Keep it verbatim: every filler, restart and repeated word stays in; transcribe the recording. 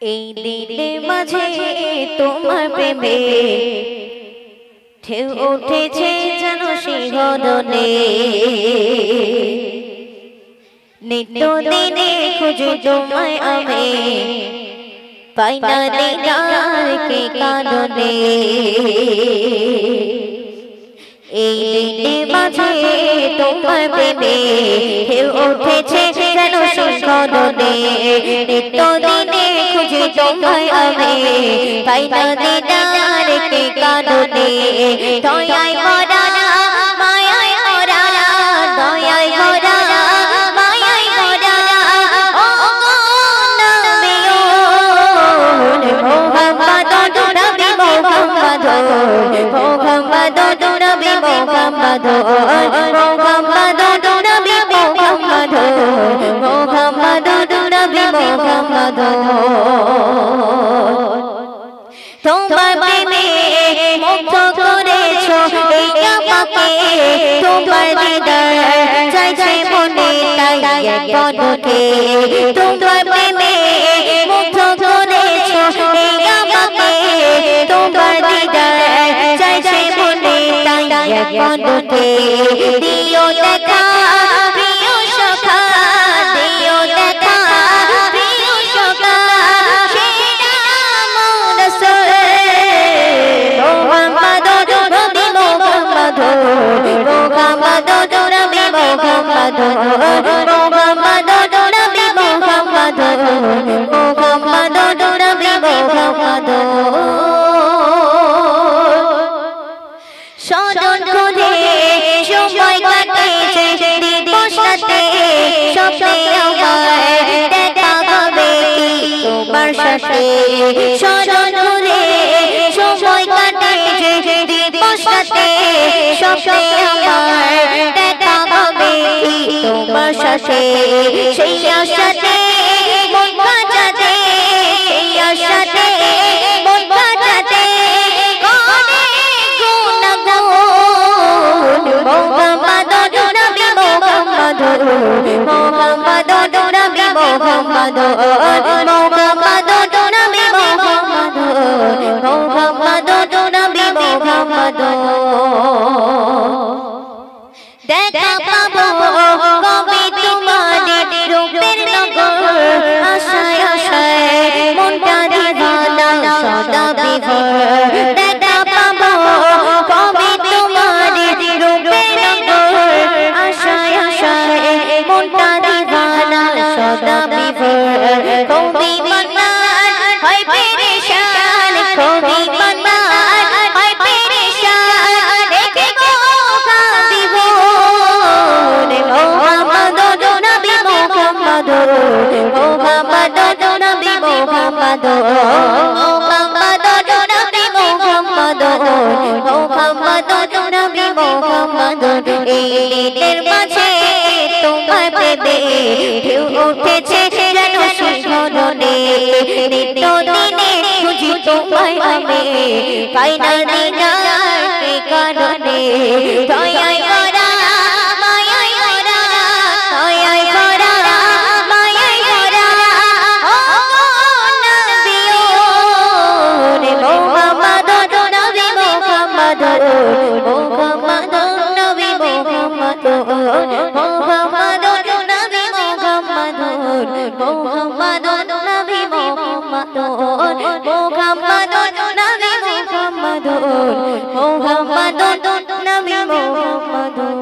এই দিনের মাঝে তোমার প্রেমে ঢেউ উঠেছে যেন সিংহদনে নিত্য দিনে খুঁজে তোমায় আমি পাই না দিদার কে কারণে এই দিনের মাঝে তোমার প্রেমে ঢেউ উঠেছে যেন সিংহদনে নিত্য দিনে খুঁজে তোমায় আমি পাই না দিদার কে কারণে দয়ায় ভরা মায়ায় ভরা দয়ায় ভরা মায়ায় ভরা ও নবী মুহাম্মদ নবী মুহাম্মদ মুহাম্মদ নবী মুহাম্মদ মুহাম্মদ নবী মুহাম্মদ মুহাম্মদ নবী মুহাম্মদ তোমার প্রেমে মুগ্ধ করেছো এই আমাকে তোমার দিদার চাইছে মনে তাই পদকে তোমার প্রেমে মুগ্ধ করেছো এই আমাকে তোমার দিদার চাইছে মনে তাই পদকে দিও দেখা প্রিয় সখা দিও দেখা প্রিয় সখা মুহাম্মদ নবী মুহাম্মদ মুহাম্মদ নবী মুহাম্মদ মুহাম্মদ নবী মুহাম্মদ মুহাম্মদ নবী মুহাম্মদ স্মরণ করে সময় কাটেছে দিবস রাতে স্বপ্নে আমার দেখা হবে কি তোমার সাথে স্মরণ করে সময় কাটেছে দিবস রাতে স্বপ্নে আমার দেখা হবে কি তোমার সাথে সেই আশাতে মন বাজাতে সেই আশাতে মন বাজাতে মুহাম্মদ নবী মুহাম্মদ মুহাম্মদ নবী মুহাম্মদ মুহাম্মদ নবী মুহাম্মদ মুহাম্মদ নবী মুহাম্মদ দেখা পাবো কবে তোমার রূপের নগর আশায় আশায় মনটা দিবানা সদা বিভোর দেখা পাবো কবে তোমার রূপের নগর আশায় আশায় মনটা দিবানা সদা বিভোর কবি মন্নান হয় পেরেশান কবি মন্নান হয় পেরেশান দেখে গো কাঁদিব মুহাম্মদ নবী মুহাম্মদ মুহাম্মদ নবী মুহাম্মদ মুহাম্মদ নবী মুহাম্মদ মুহাম্মদ নবী মুহাম্মদ এই দিনের মাঝে তোমার প্রেমে ঢেউ উঠেছে যেন সিংহদনে নিত্য দিনে খুঁজি তোমায় আমি পাই না দিদার কে কারণে দয়ায় ভরা মায়ায় ভরা দয়ায় ভরা মায়ায় ভরা ও নবী মুহাম্মদ নবী মুহাম্মদ মুহাম্মদ নবী মুহাম্মদ মুহাম্মদ নবী মুহাম্মদ মুহাম্মদ নবী মুহাম্মদ মুহাম্মদ নবী মুহাম্মদ মুহাম্মদ নবী মুহাম্মদ